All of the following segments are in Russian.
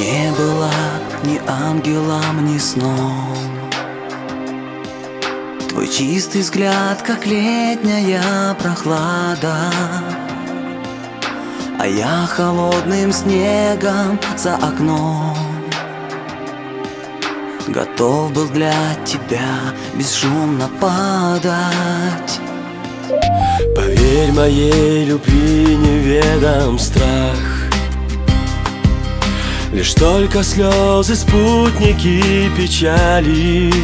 не была ни ангелом, ни сном. Твой чистый взгляд, как летняя прохлада, а я холодным снегом за окном. Готов был для тебя бесшумно падать. Поверь, моей любви неведом страх. Лишь только слезы, спутники печали.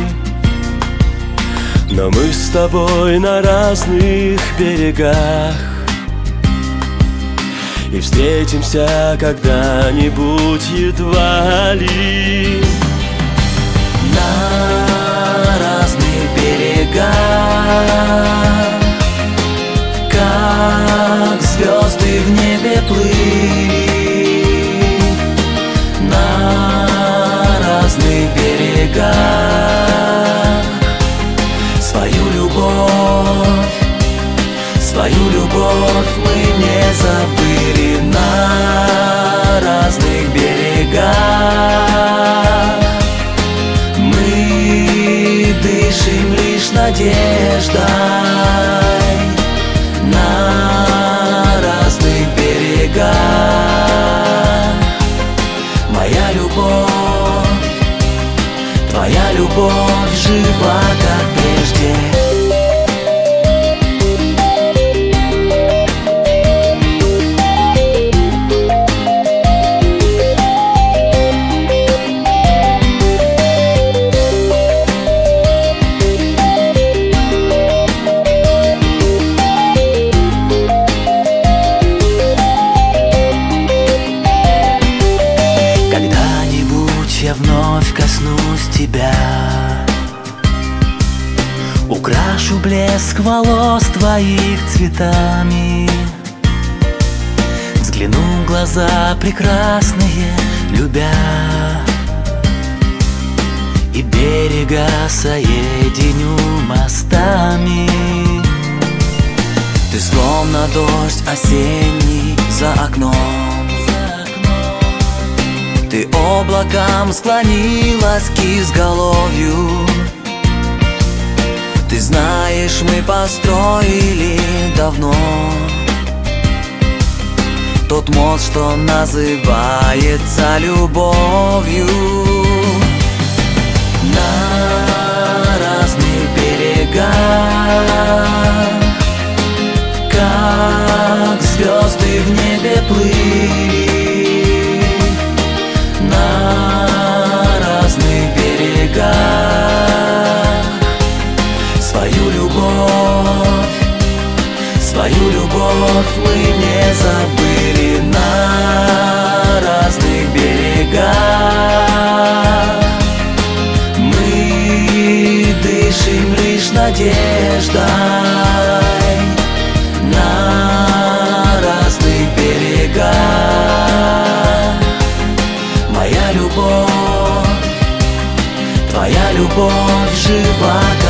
Но мы с тобой на разных берегах, и встретимся когда-нибудь едва ли. На разных берегах, как звезды в небе плыли. На разных берегах свою любовь мы не забыли. На разных берегах мы дышим лишь надеждой. На разных берегах моя любовь, твоя любовь жива, как прежде. Я вновь коснусь тебя, украшу блеск волос твоих цветами, взгляну в глаза прекрасные, любя, и берега соединю мостами. Ты словно дождь осенний за окном, ты облаком склонилась к изголовью. Ты знаешь, мы построили давно тот мост, что называется любовью. На разных берегах, как звезды в небе плыли. Свою любовь мы не забыли. На разных берегах мы дышим лишь надеждой. На разных берегах моя любовь, твоя любовь жива.